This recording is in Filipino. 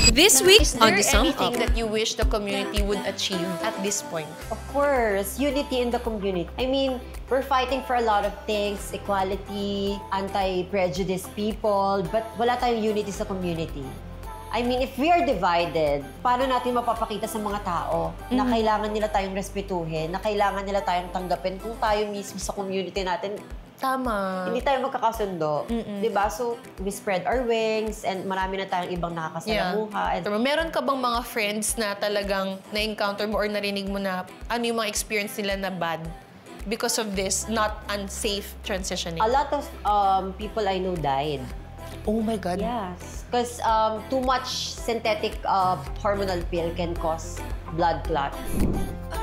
This week Is on there The Sum anything Up. that you wish the community would achieve at this point? Of course, unity in the community. I mean, we're fighting for a lot of things, equality, anti-prejudice people, but wala tayong unity sa community. I mean, if we are divided, paano natin mapapakita sa mga tao na kailangan nila tayong respetuhin, na kailangan nila tayong tanggapin kung tayo mismo sa community natin Tama. hindi tayo magkakasundo. Diba? So, we spread our wings and marami na tayong ibang nakakasalamuha. And Meron ka bang mga friends na talagang na-encounter mo or narinig mo na ano yung mga experience nila na bad because of this not unsafe transitioning? a lot of people I know died. Oh my God. Yes. Because too much synthetic hormonal pill can cause blood clot.